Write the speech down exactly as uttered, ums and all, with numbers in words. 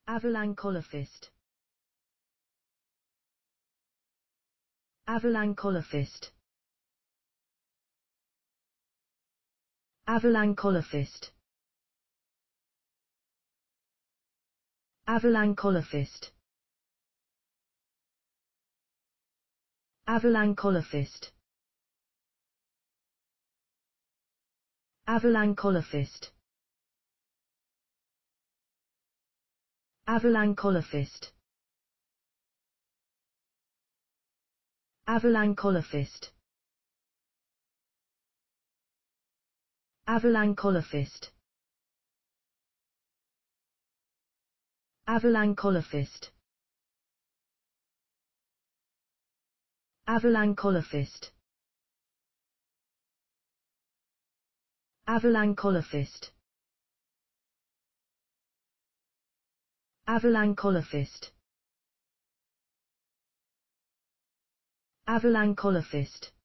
Avalancolofist. Avalancolofist. Avalancolofist. Avalancolofist. Avalancolofist. Avalancolofist. Avalancolofist. Avalancolofist. Avalancolofist. Avalancolofist. Avalancolofist. Avalancolofist. Avalancolofist. Avalancolofist.